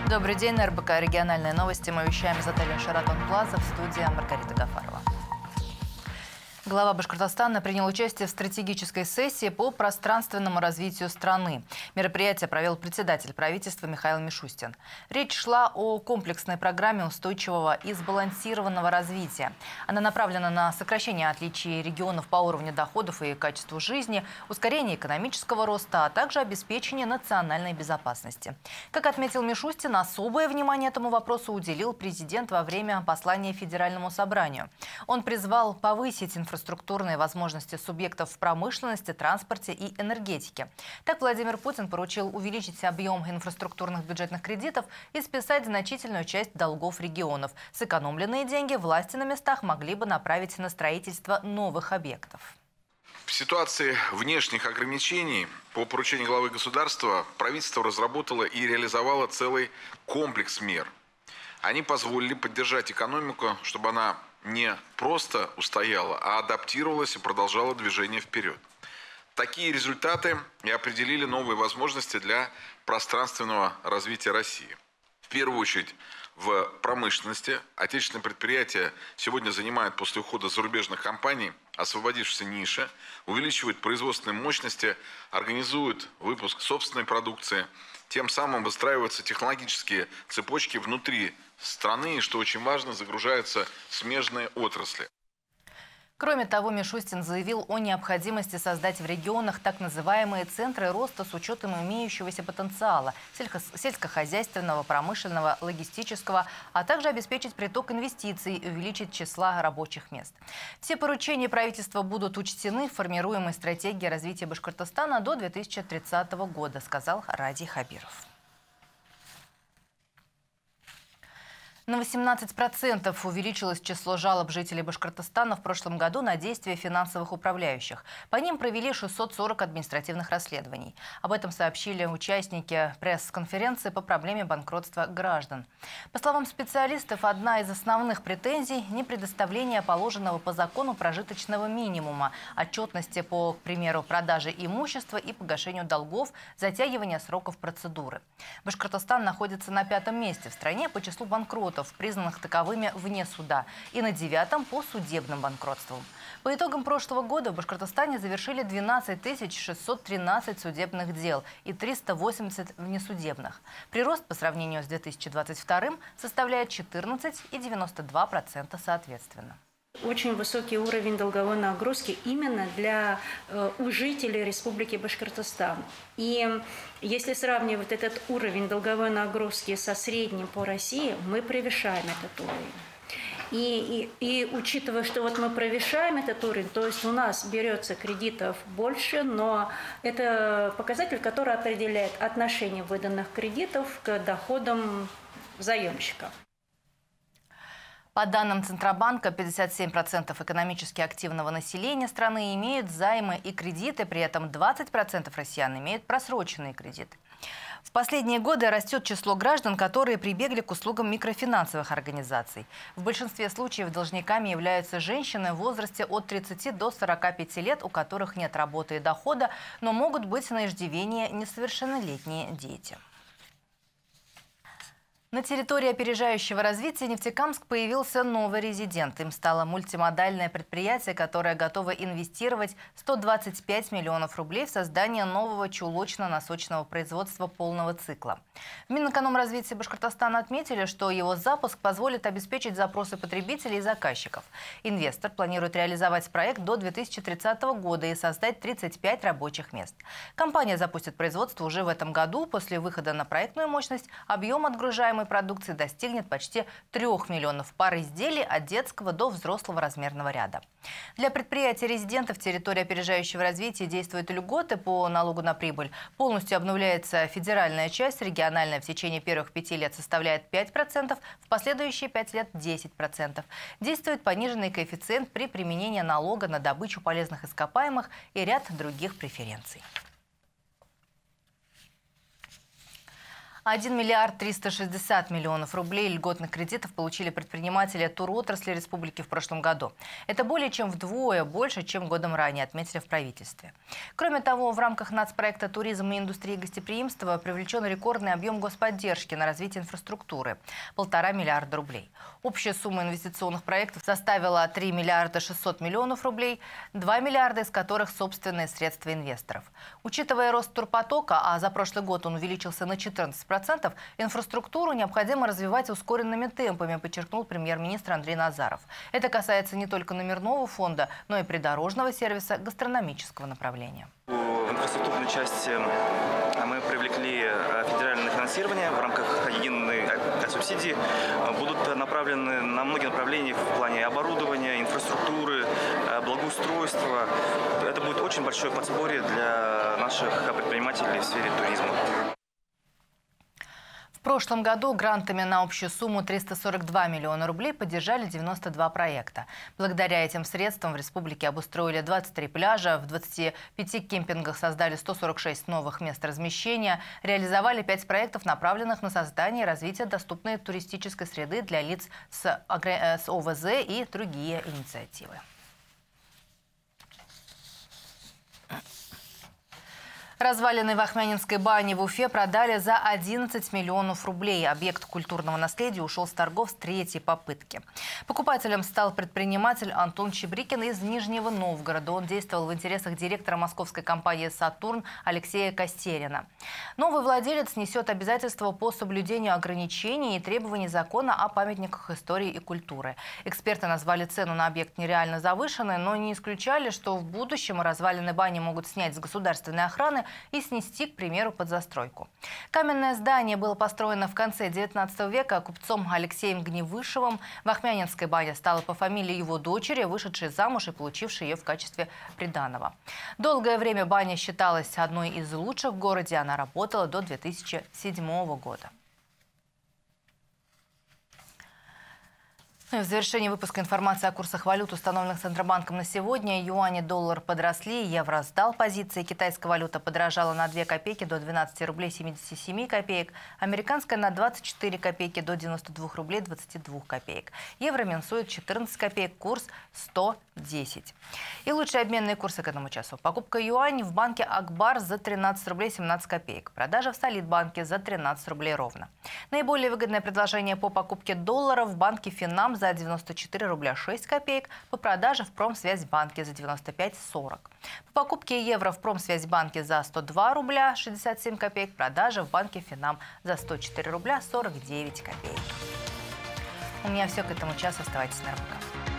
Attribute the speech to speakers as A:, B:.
A: Добрый день, на РБК «Региональные новости». Мы вещаем из отеля «Шератон Плаза», в студии Маргарита Гафарова. Глава Башкортостана принял участие в стратегической сессии по пространственному развитию страны. Мероприятие провел председатель правительства Михаил Мишустин. Речь шла о комплексной программе устойчивого и сбалансированного развития. Она направлена на сокращение отличий регионов по уровню доходов и качеству жизни, ускорение экономического роста, а также обеспечение национальной безопасности. Как отметил Мишустин, особое внимание этому вопросу уделил президент во время послания Федеральному собранию. Он призвал повысить инфраструктурные возможности субъектов в промышленности, транспорте и энергетике. Так Владимир Путин поручил увеличить объем инфраструктурных бюджетных кредитов и списать значительную часть долгов регионов. Сэкономленные деньги власти на местах могли бы направить на строительство новых объектов.
B: В ситуации внешних ограничений по поручению главы государства правительство разработало и реализовало целый комплекс мер. Они позволили поддержать экономику, чтобы она не просто устояла, а адаптировалась и продолжала движение вперед. Такие результаты и определили новые возможности для пространственного развития России. В первую очередь в промышленности. Отечественные предприятия сегодня занимают после ухода зарубежных компаний освободившиеся ниши, увеличивают производственные мощности, организуют выпуск собственной продукции. Тем самым выстраиваются технологические цепочки внутри страны, и, что очень важно, загружаются смежные отрасли.
A: Кроме того, Мишустин заявил о необходимости создать в регионах так называемые центры роста с учетом имеющегося потенциала сельскохозяйственного, промышленного, логистического, а также обеспечить приток инвестиций и увеличить числа рабочих мест. Все поручения правительства будут учтены в формируемой стратегии развития Башкортостана до 2030 года, сказал Ради Хабиров. На 18% увеличилось число жалоб жителей Башкортостана в прошлом году на действия финансовых управляющих. По ним провели 640 административных расследований. Об этом сообщили участники пресс-конференции по проблеме банкротства граждан. По словам специалистов, одна из основных претензий – не предоставление положенного по закону прожиточного минимума, отчетности по, к примеру, продаже имущества и погашению долгов, затягивание сроков процедуры. Башкортостан находится на 5-м месте в стране по числу банкротов, признанных таковыми вне суда, и на 9-м по судебным банкротствам. По итогам прошлого года в Башкортостане завершили 12 613 судебных дел и 380 внесудебных. Прирост по сравнению с 2022 составляет 14,92% соответственно.
C: Очень высокий уровень долговой нагрузки именно для у жителей Республики Башкортостан. И если сравнивать этот уровень долговой нагрузки со средним по России, мы превышаем этот уровень. И учитывая, что вот мы превышаем этот уровень, то есть у нас берется кредитов больше, но это показатель, который определяет отношение выданных кредитов к доходам заемщиков.
A: По данным Центробанка, 57% экономически активного населения страны имеют займы и кредиты, при этом 20% россиян имеют просроченные кредиты. В последние годы растет число граждан, которые прибегли к услугам микрофинансовых организаций. В большинстве случаев должниками являются женщины в возрасте от 30 до 45 лет, у которых нет работы и дохода, но могут быть на иждивении несовершеннолетние дети. На территории опережающего развития Нефтекамск появился новый резидент. Им стало мультимодальное предприятие, которое готово инвестировать 125 миллионов рублей в создание нового чулочно-носочного производства полного цикла. В Минэкономразвития Башкортостана отметили, что его запуск позволит обеспечить запросы потребителей и заказчиков. Инвестор планирует реализовать проект до 2030 года и создать 35 рабочих мест. Компания запустит производство уже в этом году. После выхода на проектную мощность объем отгружаемой продукции достигнет почти 3 миллионов пар изделий от детского до взрослого размерного ряда. Для предприятий-резидентов территории опережающего развития действуют льготы по налогу на прибыль. Полностью обновляется федеральная часть, региональная в течение первых 5 лет составляет 5%, в последующие 5 лет 10%. Действует пониженный коэффициент при применении налога на добычу полезных ископаемых и ряд других преференций. 1 миллиард 360 миллионов рублей льготных кредитов получили предприниматели туротрасли республики в прошлом году. Это более чем вдвое больше, чем годом ранее, отметили в правительстве. Кроме того, в рамках нацпроекта «Туризм и индустрия гостеприимства» привлечен рекордный объем господдержки на развитие инфраструктуры – 1,5 миллиарда рублей. Общая сумма инвестиционных проектов составила 3 миллиарда 600 миллионов рублей, 2 миллиарда из которых собственные средства инвесторов. Учитывая рост турпотока, а за прошлый год он увеличился на 14%, инфраструктуру необходимо развивать ускоренными темпами, подчеркнул премьер-министр Андрей Назаров. Это касается не только номерного фонда, но и придорожного сервиса, гастрономического направления.
D: В инфраструктурной части мы привлекли федеральное финансирование в рамках единой субсидии. Будут направлены на многие направления в плане оборудования, инфраструктуры, благоустройства. Это будет очень большое подспорье для наших предпринимателей в сфере туризма.
A: В прошлом году грантами на общую сумму 342 миллиона рублей поддержали 92 проекта. Благодаря этим средствам в республике обустроили 23 пляжа, в 25 кемпингах создали 146 новых мест размещения, реализовали 5 проектов, направленных на создание и развитие доступной туристической среды для лиц с ОВЗ и другие инициативы. Развалины Вахмянинской бани в Уфе продали за 11 миллионов рублей. Объект культурного наследия ушел с торгов с 3-й попытки. Покупателем стал предприниматель Антон Чебрикин из Нижнего Новгорода. Он действовал в интересах директора московской компании «Сатурн» Алексея Костерина. Новый владелец несет обязательства по соблюдению ограничений и требований закона о памятниках истории и культуры. Эксперты назвали цену на объект нереально завышенной, но не исключали, что в будущем развалины бани могут снять с государственной охраны и снести, к примеру, под застройку. Каменное здание было построено в конце XIX века купцом Алексеем Гневышевым. Вахмянинская баня стала по фамилии его дочери, вышедшей замуж и получившей ее в качестве приданого. Долгое время баня считалась одной из лучших в городе. Она работала до 2007 года. В завершении выпуска информации о курсах валют, установленных Центробанком на сегодня. Юань и доллар подросли, евро сдал позиции. Китайская валюта подорожала на 2 копейки до 12 рублей 77 копеек. Американская на 24 копейки до 92 рублей 22 копеек. Евро минусует 14 копеек, курс 110. И лучшие обменные курсы к этому часу. Покупка юань в банке Акбар за 13 рублей 17 копеек. Продажа в Солидбанке за 13 рублей ровно. Наиболее выгодное предложение по покупке долларов в банке Финам за 94 рубля 6 копеек, по продаже в Промсвязьбанке за 95,40. По покупке евро в Промсвязьбанке за 102 рубля 67 копеек, продажа в банке Финам за 104 рубля 49 копеек. У меня все к этому часу. Оставайтесь на РБК.